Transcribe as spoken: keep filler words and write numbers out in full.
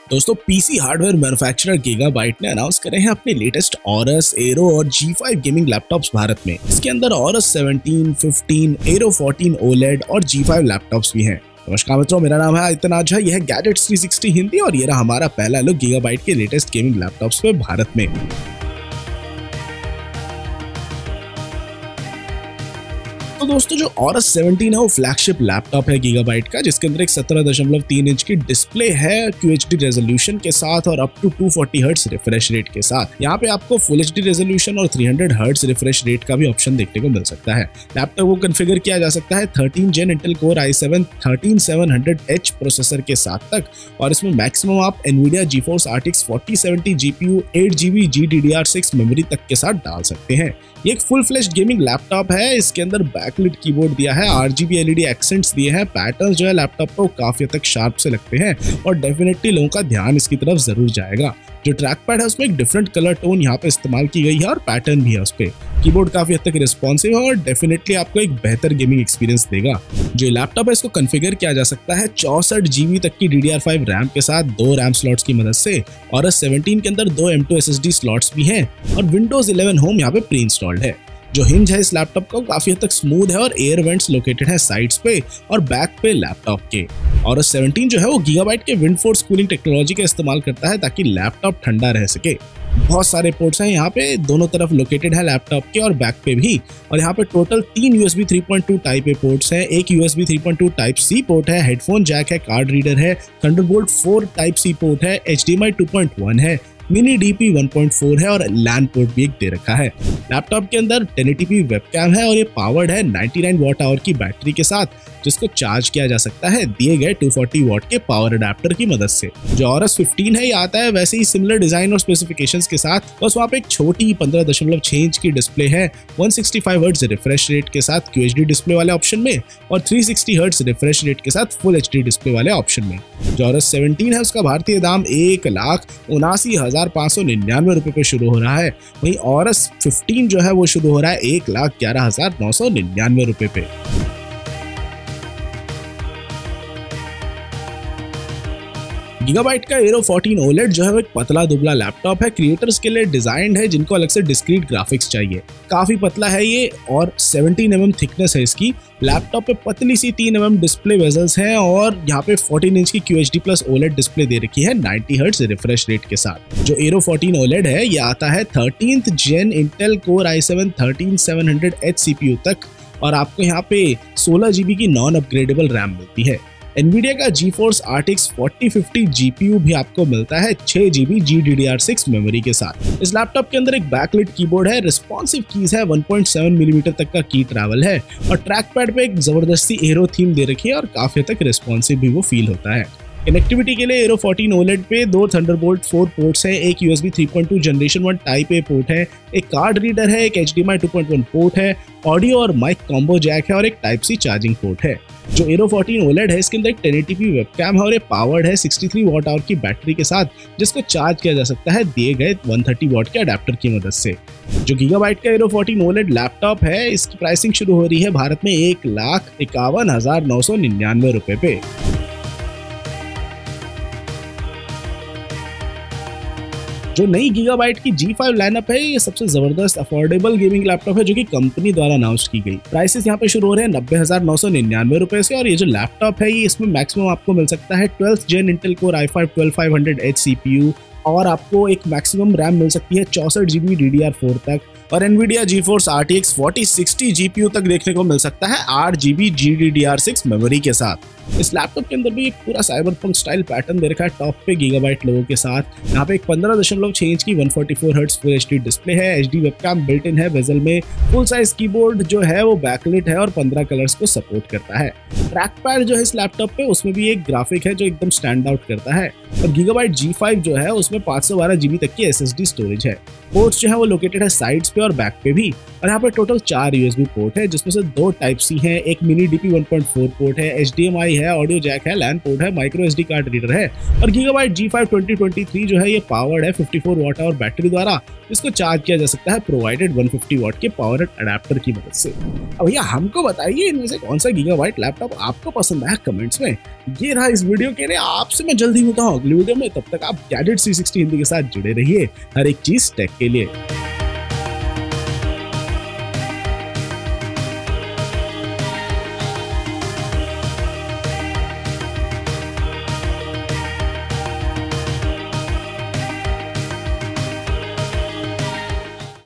दोस्तों PC hardware manufacturer Gigabyte ने announce करे हैं अपने लेटेस्ट ऑरस, एरो और G five gaming laptops Bharat में। इसके अंदर Aorus seventeen, fifteen, Aero fourteen OLED और जी फाइव लैपटॉप्स भी हैं। नमस्कार मित्रों, मेरा नाम है आदित्य नाझा, यह है गैजेट्स थ्री सिक्सटी हिंदी और ये रहा हमारा पहला लुक गीगाबाइट के लेटेस्ट गेमिंग लैपटॉप्स पे भारत में। तो दोस्तों जो ऑरस सेवनटीन है वो फ्लैगशिप लैपटॉप है गीगाबाइट का, जिसके अंदर एक सत्रह दशमलव तीन इंच की डिस्प्ले है क्यू एच डी रेजोल्यूशन के साथ और up to two forty hertz refresh rate के साथ। यहाँ पे आपको फुल एच डी रेजोल्यूशन और three hundred hertz refresh rate का भी ऑप्शन देखने को मिल सकता है। लैपटॉप को कन्फिगर किया जा सकता है thirteen gen Intel core i seven thirteen seven hundred H processor के साथ तक, और इसमें मैक्सिमम आप Nvidia GeForce R T X forty seventy GPU eight GB G D D R six memory तक के साथ डाल सकते हैं। ये एक फुल फ्लेश्ड गेमिंग लैपटॉप है। इसके अंदर बैकलिट कीबोर्ड दिया है, आरजीबी एलईडी एक्सेंट्स दिए हैं। पैटर्न्स जो है लैपटॉप को काफी हद तक शार्प से लगते हैं और डेफिनेटली लोगों का ध्यान इसकी तरफ जरूर जाएगा। जो ट्रैक पैड है उसमें एक डिफरेंट कलर टोन यहाँ पे इस्तेमाल की गई है और पैटर्न भी है उस पे। कीबोर्ड काफी हद तक रिस्पॉन्सिव है और डेफिनेटली आपको एक बेहतर गेमिंग एक्सपीरियंस देगा। जो लैपटॉप है इसको कॉन्फ़िगर किया जा सकता है चौसठ जीबी तक की D D R five RAM के साथ दो रैम स्लॉट्स की मदद से, और सेवनटीन के अंदर दो M two S S D slots भी हैं और विंडोज इलेवन होम यहाँ पे प्री इंस्टॉल्ड है। जो हिंज है इस लैपटॉप का काफी हद तक स्मूथ है और एयर वेंट्स लोकेटेड है साइड्स पे और बैक पे लैपटॉप के। और सेवनटीन जो है वो गीगाबाइट के विंड फोर्स कूलिंग टेक्नोलॉजी का इस्तेमाल करता है ताकि लैपटॉप ठंडा रह सके। बहुत सारे पोर्ट्स हैं यहाँ पे, दोनों तरफ लोकेटेड है लैपटॉप के और बैक पे भी। और यहाँ पे टोटल तीन USB three point two type A ports हैं, एक USB three point two type C port है, हेडफोन जैक है, कार्ड रीडर है, Thunderbolt four type C port है, H D M I two point one है, mini D P one point four है और LAN port भी एक दे रखा है। लैपटॉप के अंदर टेन एटी पी वेबकैम है और ये पावर्ड है नाइंटी नाइन वॉट आवर की बैटरी के साथ, जिसको चार्ज किया जा सकता है दिए गए टू फोर्टी वॉट के पावर अडेप्टर की मदद से। जो ऑरस फिफ्टीन है ये आता है वैसे ही सिमिलर डिजाइन और स्पेसिफिकेशंस के साथ, बस वहाँ पे एक छोटी पंद्रह दशमलव छह इंच की डिस्प्ले है, one sixty five hertz refresh rate के साथ क्यू एच डी डिस्प्ले वाले ऑप्शन में और three sixty hertz refresh rate के साथ फुल एच डी डिस्प्ले वाले ऑप्शन में। जो ऑरस सेवनटीन है उसका भारतीय दाम एक लाख उनासी हजार पाँच सौ निन्यानवे रुपए पे शुरू हो रहा है, वहीं ऑरस फिफ्टीन जो है वो शुरू हो रहा है एक लाख ग्यारह हजार नौ सौ निन्यानवे रुपए पे। गीगाबाइट का एरो फोर्टीन ओलेड जो है वो एक पतला दुबला लैपटॉप है, क्रिएटर्स के लिए डिजाइंड है जिनको अलग से डिस्क्रीट ग्राफिक्स चाहिए। काफी पतला है ये और सेवनटीन एम एम थिकनेस है इसकी। लैपटॉप पे पतली सी तीन एम एम डिस्प्ले वेजल्स हैं और यहाँ पे फोर्टीन इंच की Q H D plus OLED display दे रखी है नाइंटी हर्ट्ज रिफ्रेश रेट के साथ। जो एरो फोर्टीन ओलेड है ये आता है thirteenth gen Intel core i seven thirteen seven hundred H CPU तक, और आपको यहाँ पे सोलह जीबी की नॉन अपग्रेडेबल रैम मिलती है। एनवीडिया का GeForce R T X forty fifty GPU भी आपको मिलता है छह GB G D D R six memory के साथ। इस लैपटॉप के अंदर एक बैकलिट कीबोर्ड है, रिस्पॉन्सिव कीज है, वन पॉइंट सेवन मिलीमीटर तक का की ट्रैवल है और ट्रैक पैड पे एक जबरदस्ती एरो थीम दे रखी है और काफी तक रिस्पॉन्सिव भी वो फील होता है। कनेक्टिविटी के लिए एरो फोर्टीन ओलेड पे दो थंडरबोल्ट फोर पोर्ट्स हैं, एक USB three point two generation one type A port है, एक कार्ड रीडर है, एक H D M I two point one port है, ऑडियो और माइक कॉम्बो जैक है और एक टाइप सी चार्जिंग पोर्ट है। जो एरो फोर्टीन ओलेड है इसके अंदर एक टेन एटी पी वेबकैम है और ये पावर्ड है सिक्सटी थ्री वॉट आवर की बैटरी के साथ, जिसको चार्ज किया जा सकता है दिए गए वन थर्टी वॉट के अडेप्टर की मदद से। जो गीगाबाइट का एरो फोर्टीन ओलेड लैपटॉप है इसकी प्राइसिंग शुरू हो रही है भारत में एक लाख इक्यावन हजार नौ सौ निन्यानवे रुपए पे। जो नई गीगाबाइट की जी फाइव लाइनअप है ये सबसे जबरदस्त अफोर्डेबल गेमिंग लैपटॉप है जो कि कंपनी द्वारा अनाउंस की गई। प्राइसेस यहाँ पे शुरू हो रहे हैं नब्बे हजार नौ सौ निन्यानवे रुपए से, और ये जो लैपटॉप है ये इसमें मैक्सिमम आपको मिल सकता है twelfth gen Intel core i five twelve five hundred H CPU, और आपको एक मैक्सिमम रैम मिल सकती है चौसठ GB D D R four तक, और Nvidia GeForce R T X forty sixty GPU तक देखने को मिल सकता है आठ GB G D D R six memory के साथ। इस लैपटॉप के अंदर भी एक पूरा साइबरपंक स्टाइल पैटर्न दे रखा है टॉप पे गीगाबाइट लोगो के साथ। यहाँ पे एक पंद्रह दशमलव छह इंच की one forty four hertz full H D display है, H D webcam built in है बेजल में, फुल साइज कीबोर्ड जो है वो बैकलिट है और पंद्रह कलर्स को सपोर्ट करता है। ट्रैक पैड जो है इस लैपटॉप पे उसमें भी एक ग्राफिक है जो एकदम स्टैंड आउट करता है, और गीगाबाइट जी फाइव जो है उसमें पाँच सौ बारह जीबी तक की एस एस डी स्टोरेज है। पोर्ट्स जो है वो लोकेटेड है साइड्स पे और बैक पे भी। और यहाँ पे टोटल चार यूएसबी पोर्ट है, जिसमें से दो टाइप सी हैं, एक mini DP one point four port है, एचडीएमआई है, ऑडियो जैक है, लैन पोर्ट है, माइक्रो एसडी कार्ड रीडर है। और Gigabyte G five twenty twenty three जो है ये पावर्ड है फिफ्टी फोर वाट और बैटरी द्वारा, इसको चार्ज किया जा सकता है प्रोवाइडेड वन फिफ्टी वाट के पावर अडेप्टर की मदद से। अब भैया हमको बताइए इनमें से कौन सा गीगाबाइट लैपटॉप आपको पसंद आया कमेंट्स में। ये रहा इस वीडियो के लिए, आपसे मैं जल्दी मिलता हूँ अगली वीडियो में। तब तक आप गैजेट थ्री सिक्सटी हिंदी के साथ जुड़े रहिए हर एक चीज टेक के लिए।